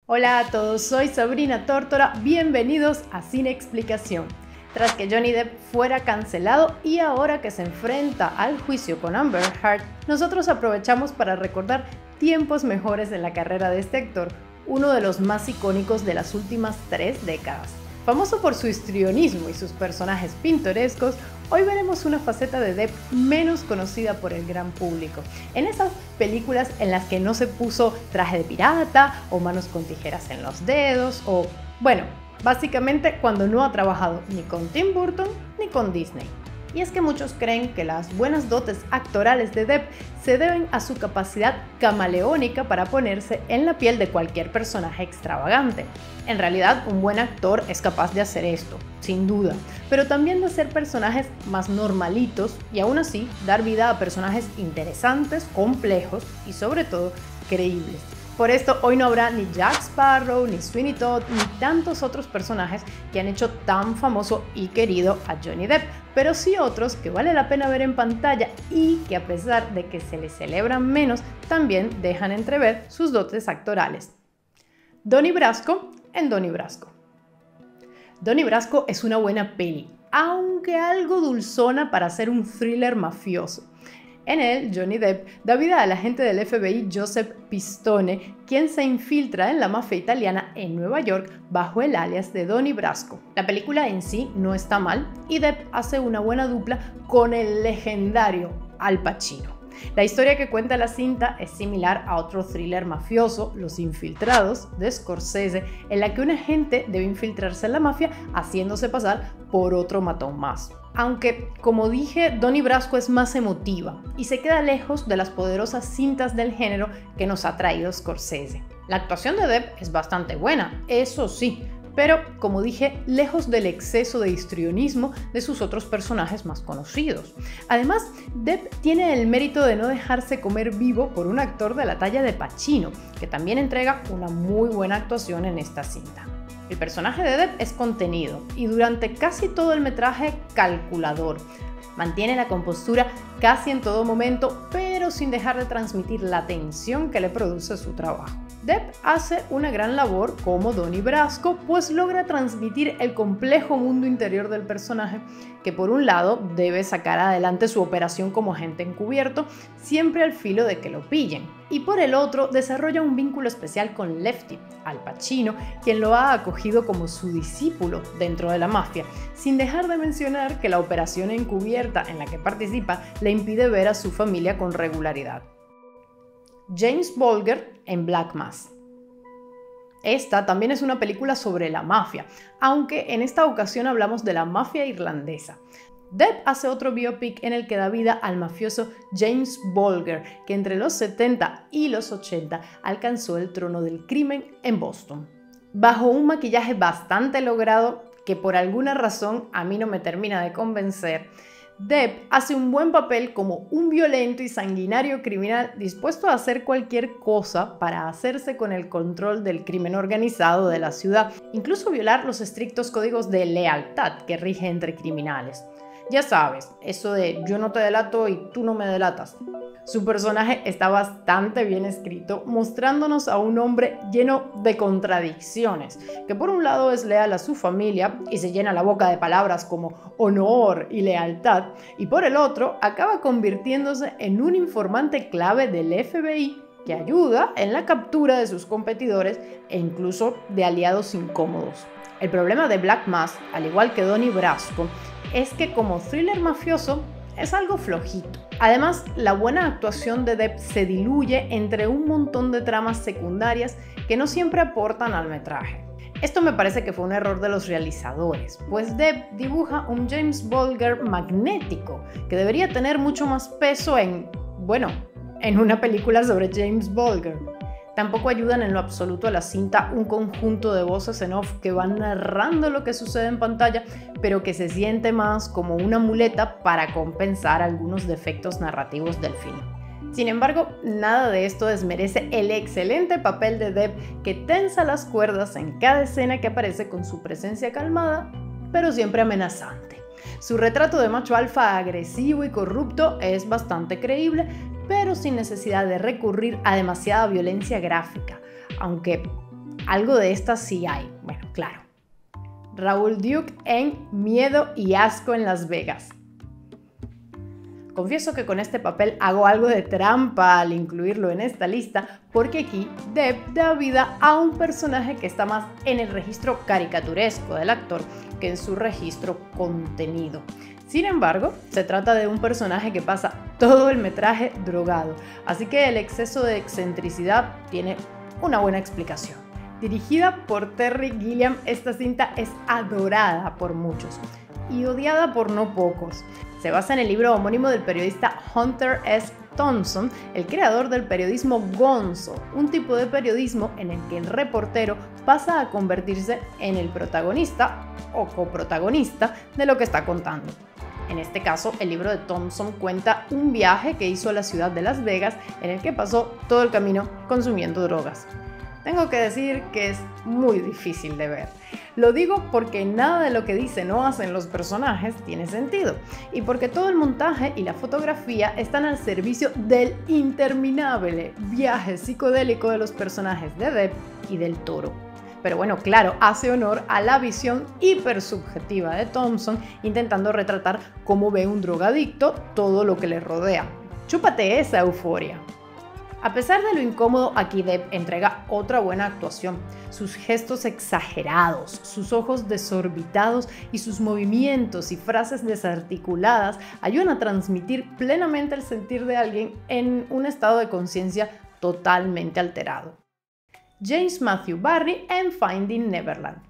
Hola a todos, soy Sabrina Tórtora, bienvenidos a Sin Explicación. Tras que Johnny Depp fuera cancelado y ahora que se enfrenta al juicio con Amber Heard, nosotros aprovechamos para recordar tiempos mejores en la carrera de este actor, uno de los más icónicos de las últimas 3 décadas. Famoso por su histrionismo y sus personajes pintorescos, hoy veremos una faceta de Depp menos conocida por el gran público. En esas películas en las que no se puso traje de pirata o manos con tijeras en los dedos o, bueno, básicamente cuando no ha trabajado ni con Tim Burton ni con Disney. Y es que muchos creen que las buenas dotes actorales de Depp se deben a su capacidad camaleónica para ponerse en la piel de cualquier personaje extravagante. En realidad, un buen actor es capaz de hacer esto, sin duda, pero también de hacer personajes más normalitos y aún así dar vida a personajes interesantes, complejos y sobre todo creíbles. Por esto hoy no habrá ni Jack Sparrow, ni Sweeney Todd, ni tantos otros personajes que han hecho tan famoso y querido a Johnny Depp, pero sí otros que vale la pena ver en pantalla y que a pesar de que se les celebran menos, también dejan entrever sus dotes actorales. Donnie Brasco en Donnie Brasco. Donnie Brasco es una buena peli, aunque algo dulzona para ser un thriller mafioso. En él, Johnny Depp da vida al agente del FBI Joseph Pistone, quien se infiltra en la mafia italiana en Nueva York bajo el alias de Donnie Brasco. La película en sí no está mal y Depp hace una buena dupla con el legendario Al Pacino. La historia que cuenta la cinta es similar a otro thriller mafioso, Los Infiltrados, de Scorsese, en la que un agente debe infiltrarse en la mafia haciéndose pasar por otro matón más. Aunque, como dije, Donnie Brasco es más emotiva y se queda lejos de las poderosas cintas del género que nos ha traído Scorsese. La actuación de Depp es bastante buena, eso sí, pero, como dije, lejos del exceso de histrionismo de sus otros personajes más conocidos. Además, Depp tiene el mérito de no dejarse comer vivo por un actor de la talla de Pacino, que también entrega una muy buena actuación en esta cinta. El personaje de Depp es contenido y durante casi todo el metraje calculador. Mantiene la compostura casi en todo momento, pero sin dejar de transmitir la tensión que le produce su trabajo. Depp hace una gran labor como Donnie Brasco, pues logra transmitir el complejo mundo interior del personaje, que por un lado debe sacar adelante su operación como agente encubierto, siempre al filo de que lo pillen, y por el otro desarrolla un vínculo especial con Lefty, Al Pacino, quien lo ha acogido como su discípulo dentro de la mafia, sin dejar de mencionar que la operación encubierta en la que participa le impide ver a su familia con regularidad. James Bulger en Black Mass. Esta también es una película sobre la mafia, aunque en esta ocasión hablamos de la mafia irlandesa. Depp hace otro biopic en el que da vida al mafioso James Bulger, que entre los 70 y los 80 alcanzó el trono del crimen en Boston. Bajo un maquillaje bastante logrado, que por alguna razón a mí no me termina de convencer, Depp hace un buen papel como un violento y sanguinario criminal dispuesto a hacer cualquier cosa para hacerse con el control del crimen organizado de la ciudad, incluso violar los estrictos códigos de lealtad que rige entre criminales. Ya sabes, eso de yo no te delato y tú no me delatas. Su personaje está bastante bien escrito, mostrándonos a un hombre lleno de contradicciones, que por un lado es leal a su familia y se llena la boca de palabras como honor y lealtad, y por el otro acaba convirtiéndose en un informante clave del FBI que ayuda en la captura de sus competidores e incluso de aliados incómodos. El problema de Black Mass, al igual que Donnie Brasco, es que como thriller mafioso es algo flojito. Además, la buena actuación de Depp se diluye entre un montón de tramas secundarias que no siempre aportan al metraje. Esto me parece que fue un error de los realizadores, pues Depp dibuja un James Bulger magnético, que debería tener mucho más peso en una película sobre James Bulger. Tampoco ayudan en lo absoluto a la cinta un conjunto de voces en off que van narrando lo que sucede en pantalla, pero que se siente más como una muleta para compensar algunos defectos narrativos del film. Sin embargo, nada de esto desmerece el excelente papel de Depp, que tensa las cuerdas en cada escena que aparece con su presencia calmada, pero siempre amenazante. Su retrato de macho alfa agresivo y corrupto es bastante creíble, pero sin necesidad de recurrir a demasiada violencia gráfica, aunque algo de estas sí hay. Bueno, claro. Raúl Duke en Miedo y Asco en Las Vegas. Confieso que con este papel hago algo de trampa al incluirlo en esta lista, porque aquí Depp da vida a un personaje que está más en el registro caricaturesco del actor que en su registro contenido. Sin embargo, se trata de un personaje que pasa todo el metraje drogado, así que el exceso de excentricidad tiene una buena explicación. Dirigida por Terry Gilliam, esta cinta es adorada por muchos y odiada por no pocos. Se basa en el libro homónimo del periodista Hunter S. Thompson, el creador del periodismo gonzo, un tipo de periodismo en el que el reportero pasa a convertirse en el protagonista o coprotagonista de lo que está contando. En este caso, el libro de Thompson cuenta un viaje que hizo a la ciudad de Las Vegas en el que pasó todo el camino consumiendo drogas. Tengo que decir que es muy difícil de ver. Lo digo porque nada de lo que dicen o hacen los personajes tiene sentido y porque todo el montaje y la fotografía están al servicio del interminable viaje psicodélico de los personajes de Depp y del Toro. Pero bueno, claro, hace honor a la visión hipersubjetiva de Thompson intentando retratar cómo ve un drogadicto todo lo que le rodea. Chúpate esa euforia. A pesar de lo incómodo, aquí Depp entrega otra buena actuación. Sus gestos exagerados, sus ojos desorbitados y sus movimientos y frases desarticuladas ayudan a transmitir plenamente el sentir de alguien en un estado de conciencia totalmente alterado. James Matthew Barry en Finding Neverland.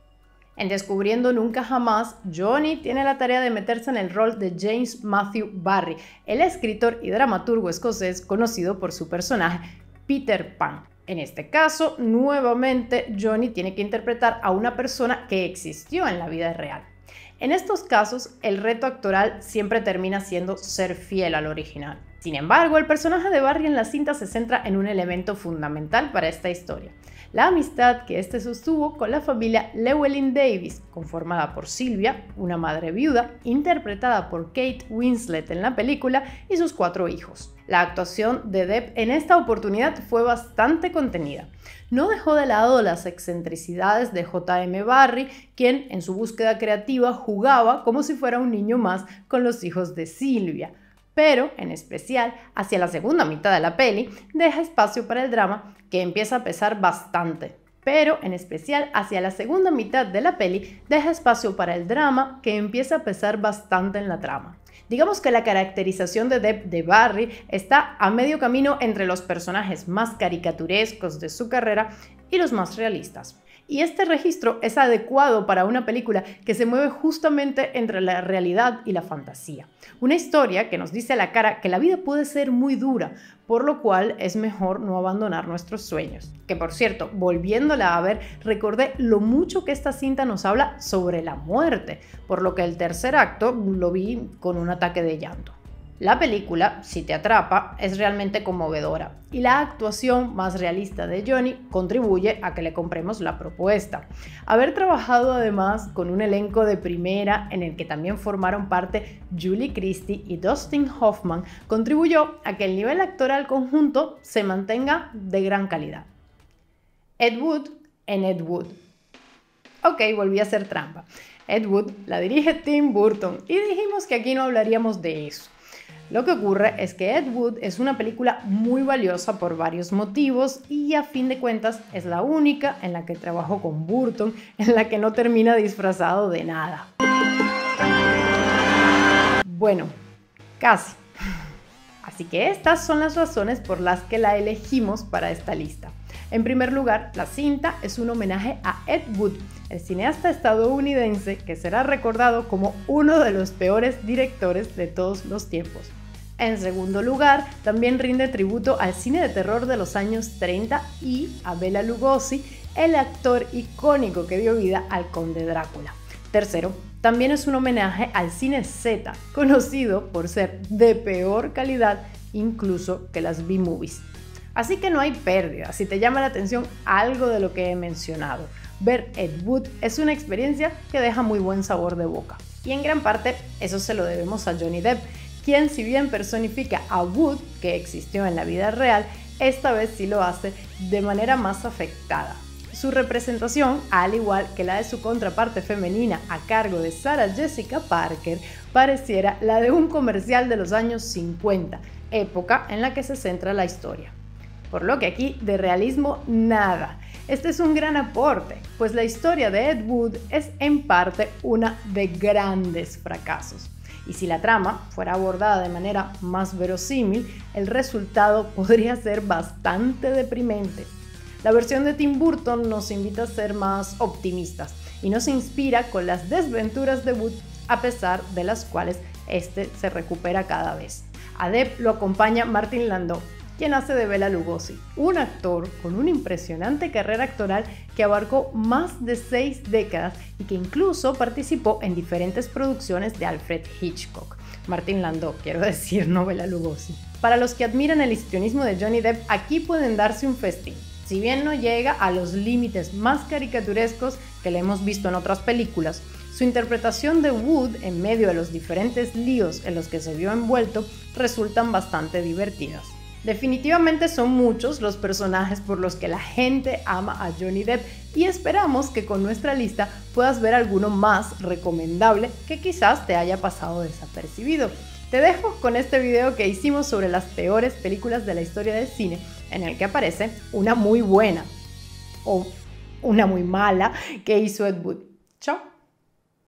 En Descubriendo Nunca Jamás, Johnny tiene la tarea de meterse en el rol de James Matthew Barry, el escritor y dramaturgo escocés conocido por su personaje Peter Pan. En este caso, nuevamente, Johnny tiene que interpretar a una persona que existió en la vida real. En estos casos, el reto actoral siempre termina siendo ser fiel al original. Sin embargo, el personaje de Barry en la cinta se centra en un elemento fundamental para esta historia: la amistad que este sostuvo con la familia Llewellyn Davis, conformada por Sylvia, una madre viuda, interpretada por Kate Winslet en la película, y sus 4 hijos. La actuación de Depp en esta oportunidad fue bastante contenida. No dejó de lado las excentricidades de J.M. Barrie, quien en su búsqueda creativa jugaba como si fuera un niño más con los hijos de Sylvia, pero en especial hacia la segunda mitad de la peli deja espacio para el drama, que empieza a pesar bastante. Pero en especial hacia la segunda mitad de la peli deja espacio para el drama, que empieza a pesar bastante en la trama. Digamos que la caracterización de Depp de Barry está a medio camino entre los personajes más caricaturescos de su carrera y los más realistas. Y este registro es adecuado para una película que se mueve justamente entre la realidad y la fantasía. Una historia que nos dice a la cara que la vida puede ser muy dura, por lo cual es mejor no abandonar nuestros sueños. Que por cierto, volviéndola a ver, recordé lo mucho que esta cinta nos habla sobre la muerte, por lo que el tercer acto lo vi con un ataque de llanto. La película, si te atrapa, es realmente conmovedora y la actuación más realista de Johnny contribuye a que le compremos la propuesta. Haber trabajado además con un elenco de primera en el que también formaron parte Julie Christie y Dustin Hoffman contribuyó a que el nivel actoral conjunto se mantenga de gran calidad. Ed Wood en Ed Wood. Ok, volví a hacer trampa. Ed Wood la dirige Tim Burton y dijimos que aquí no hablaríamos de eso. Lo que ocurre es que Ed Wood es una película muy valiosa por varios motivos y a fin de cuentas es la única en la que trabajó con Burton, en la que no termina disfrazado de nada. Bueno, casi. Así que estas son las razones por las que la elegimos para esta lista. En primer lugar, la cinta es un homenaje a Ed Wood, el cineasta estadounidense que será recordado como uno de los peores directores de todos los tiempos. En segundo lugar, también rinde tributo al cine de terror de los años 30 y a Bela Lugosi, el actor icónico que dio vida al Conde Drácula. Tercero, también es un homenaje al cine Z, conocido por ser de peor calidad incluso que las B-movies. Así que no hay pérdida si te llama la atención algo de lo que he mencionado. Ver Ed Wood es una experiencia que deja muy buen sabor de boca. Y en gran parte eso se lo debemos a Johnny Depp, quien si bien personifica a Wood, que existió en la vida real, esta vez sí lo hace de manera más afectada. Su representación, al igual que la de su contraparte femenina a cargo de Sarah Jessica Parker, pareciera la de un comercial de los años 50, época en la que se centra la historia. Por lo que aquí de realismo nada. Este es un gran aporte, pues la historia de Ed Wood es en parte una de grandes fracasos. Y si la trama fuera abordada de manera más verosímil, el resultado podría ser bastante deprimente. La versión de Tim Burton nos invita a ser más optimistas y nos inspira con las desventuras de Wood, a pesar de las cuales este se recupera cada vez. A Depp lo acompaña Martin Landau, quien hace de Bela Lugosi, un actor con una impresionante carrera actoral que abarcó más de 6 décadas y que incluso participó en diferentes producciones de Alfred Hitchcock. Martin Landau, quiero decir, no Bela Lugosi. Para los que admiran el histrionismo de Johnny Depp, aquí pueden darse un festín. Si bien no llega a los límites más caricaturescos que le hemos visto en otras películas, su interpretación de Wood en medio de los diferentes líos en los que se vio envuelto resultan bastante divertidas. Definitivamente son muchos los personajes por los que la gente ama a Johnny Depp y esperamos que con nuestra lista puedas ver alguno más recomendable que quizás te haya pasado desapercibido. Te dejo con este video que hicimos sobre las peores películas de la historia del cine, en el que aparece una muy buena o una muy mala que hizo Ed Wood. Chao.